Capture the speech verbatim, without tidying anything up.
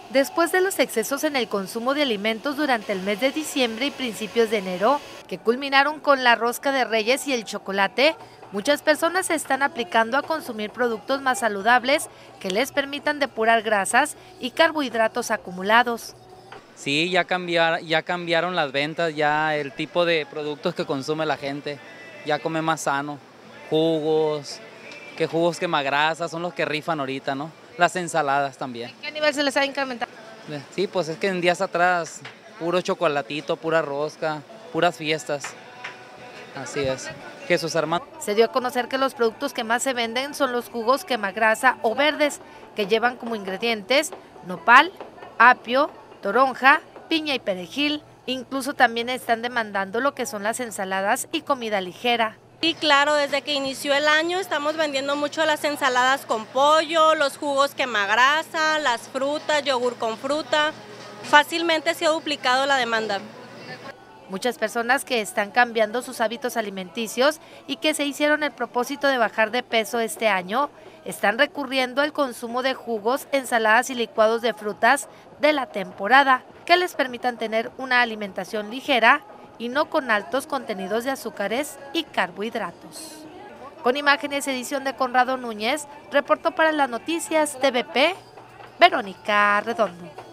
Después de los excesos en el consumo de alimentos durante el mes de diciembre y principios de enero, que culminaron con la rosca de Reyes y el chocolate, muchas personas se están aplicando a consumir productos más saludables que les permitan depurar grasas y carbohidratos acumulados. Sí, ya, cambiar, ya cambiaron las ventas, ya el tipo de productos que consume la gente, ya come más sano, jugos, que jugos quemagrasas son los que rifan ahorita, ¿no? Las ensaladas también. ¿En qué nivel se les ha incrementado? Sí, pues es que en días atrás, puro chocolatito, pura rosca, puras fiestas. Así es. Jesús Armando. Se dio a conocer que los productos que más se venden son los jugos quemagrasa o verdes, que llevan como ingredientes nopal, apio, toronja, piña y perejil. Incluso también están demandando lo que son las ensaladas y comida ligera. Sí, claro, desde que inició el año estamos vendiendo mucho las ensaladas con pollo, los jugos quemagrasa, las frutas, yogur con fruta. Fácilmente se ha duplicado la demanda. Muchas personas que están cambiando sus hábitos alimenticios y que se hicieron el propósito de bajar de peso este año, están recurriendo al consumo de jugos, ensaladas y licuados de frutas de la temporada, que les permitan tener una alimentación ligera y no con altos contenidos de azúcares y carbohidratos. Con imágenes, edición de Conrado Núñez, reportó para las noticias T V P, Verónica Redondo.